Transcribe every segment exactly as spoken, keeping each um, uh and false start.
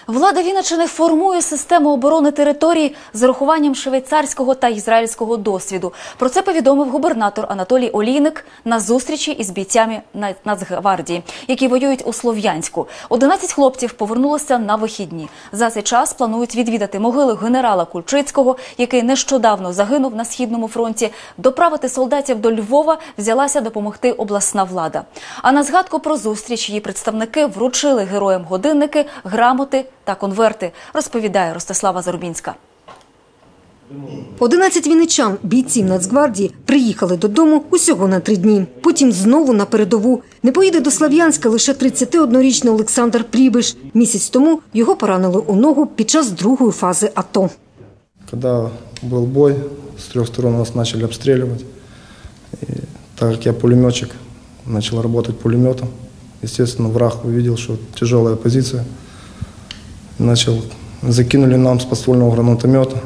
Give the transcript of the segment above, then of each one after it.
Влада Вінниччини формує систему оборони територій з урахуванням швейцарського та ізраїльського досвіду. Про це повідомив губернатор Анатолій Олійник на зустрічі із бійцями Нацгвардії, які воюють у Слов'янську. одинадцять хлопців повернулися на вихідні. За цей час планують відвідати могилу генерала Кульчицького, який нещодавно загинув на Східному фронті. Доправити солдатів до Львова взялася допомогти обласна влада. А на згадку про зустріч її представники вручили героям годинники, грамоти та конверти, розповідає Ростислава Зарубінська. одинадцять вінничан, бійців Нацгвардії, приїхали додому усього на три дні. Потім знову на передову. Не поїде до Слов'янська лише тридцятиоднорічний Олександр Прібиш. Місяць тому його поранили у ногу під час другої фази АТО. Коли був бой, з трьох сторон нас почали обстрілювати. І так як я пулеметчик, почав працювати пулеметом. Естественно, враг увидел, что тяжелая позиция. Начал, закинули нам с подствольного гранатомета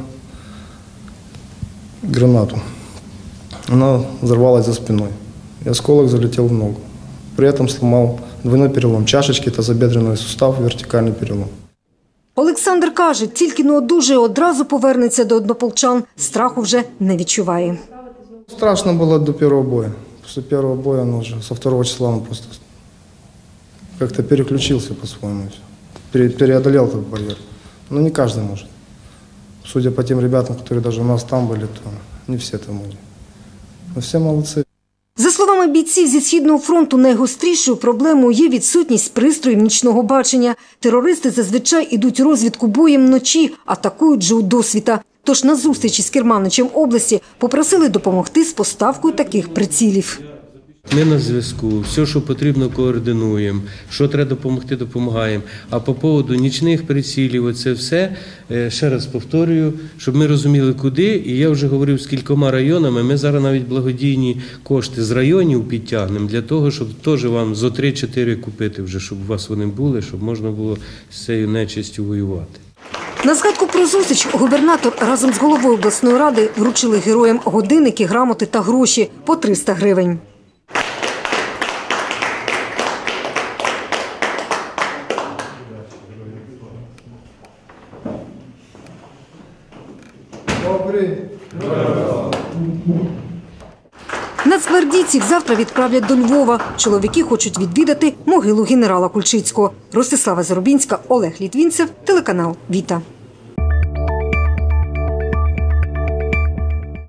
гранату. Она взорвалась за спиной. И осколок залетел в ногу. При этом сломал двойной перелом чашечки, тазобедренный сустав, вертикальный перелом. Олександр каже, тільки не одужає, одразу повернеться до однополчан. Страху вже не відчуває. Страшно было до первого боя. После первого боя, он уже со второго числа он просто как-то переключился по-своему, преодолел этот барьер. Но не каждый может. Судя по тем ребятам, которые даже у нас там были, то не все там могли. Но все молодцы. За словами бійців зі Східного фронту, найгострішою проблемою є відсутність пристроїв нічного бачення. Терористи зазвичай ідуть розвідку боєм вночі, атакують же у досвіта. Тож на зустрічі з керманичем області попросили допомогти з поставкою таких прицілів. Ми на зв'язку, все, що потрібно, координуємо, що треба допомогти, допомагаємо. А по поводу нічних прицілів, оце все, ще раз повторюю, щоб ми розуміли, куди. І я вже говорив з кількома районами, ми зараз навіть благодійні кошти з районів підтягнемо, для того, щоб теж вам зо три-чотири купити вже, щоб у вас вони були, щоб можна було з цією нечистю воювати. На згадку про зустріч губернатор разом з головою обласної ради вручили героям годинники, грамоти та гроші по триста гривень. Нацгвардійців завтра відправлять до Львова. Чоловіки хочуть відвідати могилу генерала Кульчицького. Ростислава Зарубінська, Олег Літвінцев, телеканал «Віта».